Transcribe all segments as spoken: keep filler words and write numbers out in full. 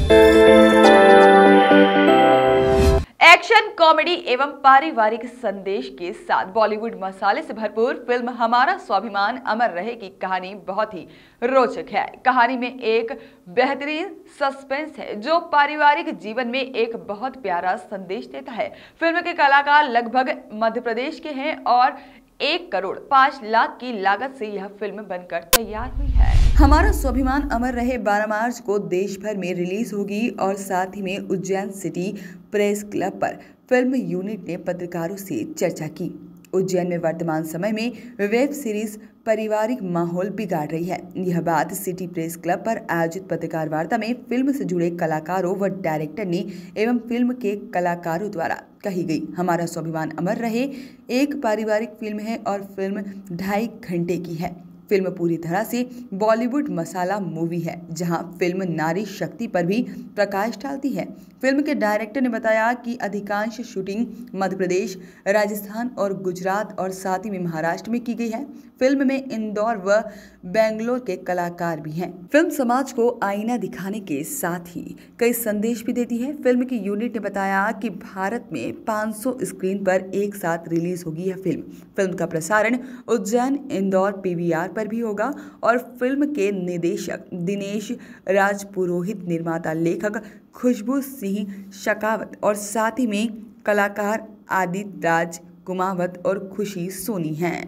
Action, comedy एवं पारिवारिक संदेश के साथ बॉलीवुड मसाले से भरपूर फिल्म हमारा स्वाभिमान अमर रहे की कहानी बहुत ही रोचक है। कहानी में एक बेहतरीन सस्पेंस है जो पारिवारिक जीवन में एक बहुत प्यारा संदेश देता है। फिल्म के कलाकार लगभग मध्य प्रदेश के हैं और एक करोड़ पांच लाख की लागत से यह फिल्म बनकर तैयार हुई है। हमारा स्वाभिमान अमर रहे बारह मार्च को देश भर में रिलीज होगी और साथ ही में उज्जैन सिटी प्रेस क्लब पर फिल्म यूनिट ने पत्रकारों से चर्चा की। उज्जैन में वर्तमान समय में वेब सीरीज पारिवारिक माहौल बिगाड़ रही है। यह बात सिटी प्रेस क्लब पर आयोजित पत्रकार वार्ता में फिल्म से जुड़े कलाकारों व डायरेक्टर ने एवं फिल्म के कलाकारों द्वारा कही गई। हमारा स्वाभिमान अमर रहे एक पारिवारिक फिल्म है और फिल्म ढाई घंटे की है। फिल्म पूरी तरह से बॉलीवुड मसाला मूवी है जहां फिल्म नारी शक्ति पर भी प्रकाश डालती है। फिल्म के डायरेक्टर ने बताया कि अधिकांश शूटिंग मध्य प्रदेश, राजस्थान और गुजरात और साथ ही में महाराष्ट्र में की गई है। फिल्म में इंदौर व बेंगलोर के कलाकार भी हैं। फिल्म समाज को आईना दिखाने के साथ ही कई संदेश भी देती है। फिल्म की यूनिट ने बताया कि भारत में पाँच सौ स्क्रीन पर एक साथ रिलीज होगी यह फिल्म। फिल्म का प्रसारण उज्जैन, इंदौर, पीवीआर पर भी होगा और फिल्म के निर्देशक दिनेश राजपुरोहित, निर्माता लेखक खुशबू सिंह शेखावत और साथ ही में कलाकार आदित्य राज कुमावत और खुशी सोनी हैं।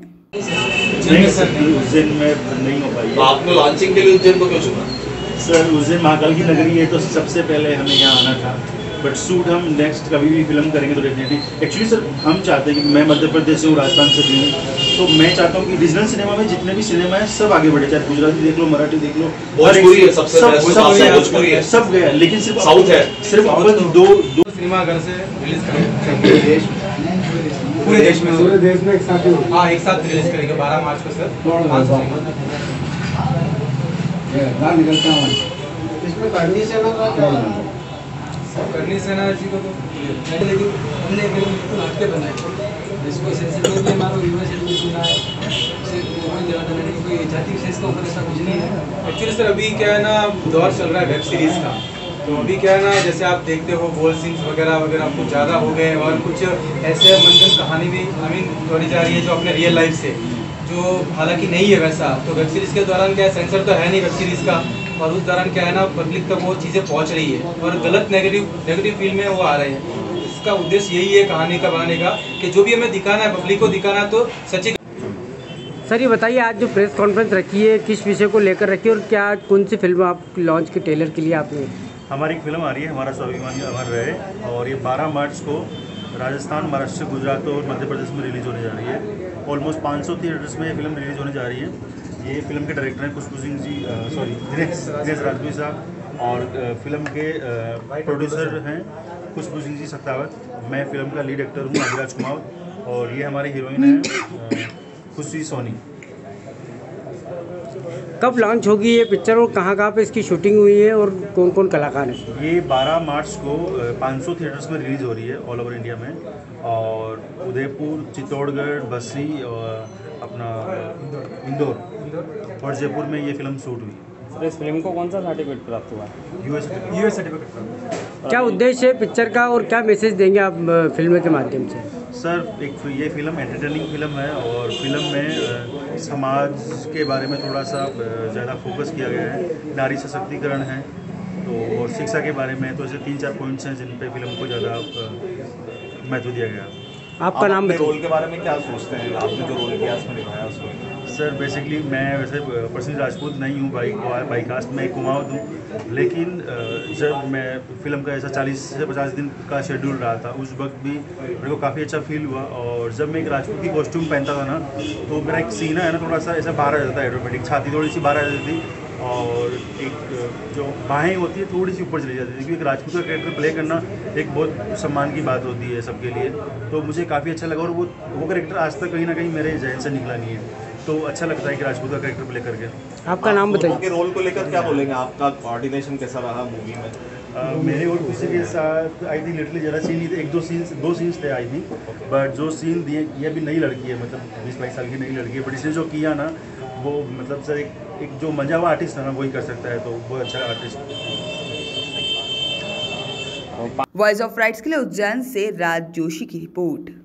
नहीं सर, उज्जैन में नहीं हो पाई। तो आपने लॉन्चिंग के लिए उज्जैन को क्यों चुना? सर उज्जैन महाकाल की नगरी है तो सबसे पहले हमें यहाँ आना था, बट शूट हम नेक्स्ट कभी भी फिल्म करेंगे तो डेफिनेटली एक्चुअली सर हम चाहते हैं कि मैं मध्य प्रदेश से हूँ, राजस्थान से भी हूँ, तो मैं चाहता हूँ कि रीजनल सिनेमा में जितने भी सिनेमा है सब आगे बढ़े, चाहे गुजराती देख लो, मराठी देख लो, भोजपुरी है सबसे सब बेस्ट, सब गया, भोजपुरी है, सब गया, लेकिन सिर्फ साउथ है, सिर्फ अपन दो दो सिनेमा घर से रिलीज करेंगे पूरे देश में, पूरे देश में पूरे देश में एक साथ हाँ एक साथ रिलीज करेंगे बारह मार्च को सर। निकलता हूँ इसमें करनी से ना करनी सेना जी को तो लेकिन हमने फिल्म बिल्कुल हटके बनाई जिसको सेंसिटिव भी हमारा यूनिवर्सिटी में सुना है, कोई जाति विशेष का ऊपर ऐसा कुछ नहीं है। एक्चुअली सर अभी क्या है ना दौर चल रहा है वेब सीरीज़ का, तो अभी क्या है ना जैसे आप देखते हो गोल सीन्स वगैरह वगैरह कुछ ज़्यादा हो गए और कुछ ऐसे मंजन कहानी भी आई मीन जोड़ी जा रही है जो अपने रियल लाइफ से, जो हालांकि नहीं है वैसा। तो वेब सीरीज़ के दौरान क्या है सेंसर तो है नहीं वेब सीरीज़ का, और उस दौरान क्या है ना पब्लिक तक वो चीज़ें पहुंच रही है और गलत नेगेटिव नेगेटिव फील्ड में वो आ रहे हैं। इसका उद्देश्य यही है कहानी का बनाने का कि जो भी हमें दिखाना है पब्लिक को दिखाना है तो सच्ची। सर ये बताइए आज जो प्रेस कॉन्फ्रेंस रखी है किस विषय को लेकर रखी है और क्या कौन सी फिल्म आप लॉन्च के ट्रेलर के लिए आपने? हमारी एक फिल्म आ रही है हमारा स्वाभिमान अमर रहे, और ये बारह मार्च को राजस्थान, महाराष्ट्र, गुजरात और मध्य प्रदेश में रिलीज़ होने जा रही है। ऑलमोस्ट पाँच सौ थिएटर्स में ये फिल्म रिलीज़ होने जा रही है। ये फिल्म के डायरेक्टर हैं खुशबू सिंह जी, सॉरी दिनेश दिनेश राजपुरोहित साहब, और फिल्म के प्रोड्यूसर हैं खुशबू सिंह जी शेखावत। मैं फिल्म का लीड एक्टर हूँ आदिराज कुमावत, और ये हमारी हीरोइन है खुशी सोनी। कब लॉन्च होगी ये पिक्चर और कहाँ कहाँ पे इसकी शूटिंग हुई है और कौन कौन कलाकार हैं? ये बारह मार्च को पाँच सौ थिएटर्स में रिलीज़ हो रही है ऑल ओवर इंडिया में, और उदयपुर, चित्तौड़गढ़, बस्सी और अपना इंदौर और जयपुर में ये फिल्म शूट हुई। सर इस फिल्म को कौन सा सर्टिफिकेट प्राप्त हुआ? यूएस यूएस सर्टिफिकेट प्राप्त। क्या उद्देश्य है पिक्चर का और क्या मैसेज देंगे आप फिल्म के माध्यम से? सर एक ये फिल्म एंटरटेनिंग फिल्म है, और फिल्म में समाज के बारे में थोड़ा सा ज़्यादा फोकस किया गया है। नारी सशक्तिकरण है तो, और शिक्षा के बारे में, तो ऐसे तीन चार पॉइंट्स हैं जिन पे फिल्म को ज़्यादा महत्व दिया गया। आपका आप नाम रोल के बारे में क्या सोचते हैं? आपने जो रोल किया उसमें निभाया उसको? सर बेसिकली मैं वैसे पर्सनली राजपूत नहीं हूँ, बाई बाई कास्ट में कुमावत हूँ, लेकिन जब मैं फिल्म का ऐसा चालीस से पचास दिन का शेड्यूल रहा था उस वक्त भी मेरे को काफ़ी अच्छा फील हुआ। और जब मैं एक राजपूत की कॉस्ट्यूम पहनता था ना तो मेरा एक सीना है ना थोड़ा सा ऐसा बाहर आ जाता है, ऑटोमेटिक छाती थोड़ी सी बाहर आ जाती थी, और एक जो बाहें होती है थोड़ी सी ऊपर चली जाती थी, क्योंकि राजपूत का कैरेक्टर प्ले करना एक बहुत सम्मान की बात होती है सबके लिए। तो मुझे काफ़ी अच्छा लगा, और वो वो कैरेक्टर आज तक कहीं ना कहीं मेरे जहन से निकला नहीं है, तो अच्छा लगता है कि राजपूत का कैरेक्टर प्ले करके। आपका नाम बताइए। आपके रोल को लेकर क्या बोलेंगे? आपका कोऑर्डिनेशन कैसा रहा मूवी में? Uh, मेरे और किसी के साथ आई थिंक लिटरली ज़्यादा सीन नहीं थे, एक दो सीन्स दो सीन्स थे आई थिंक, बट जो सीन दिए ये अभी नई लड़की है, मतलब बीस बाईस साल की नई लड़की है, बट इसने जो किया ना वो मतलब सर एक, एक जो मजा हुआ आर्टिस्ट है ना वही कर सकता है, तो बहुत अच्छा आर्टिस्ट। वॉइस ऑफ राइट्स के लिए उज्जैन से राज जोशी की रिपोर्ट।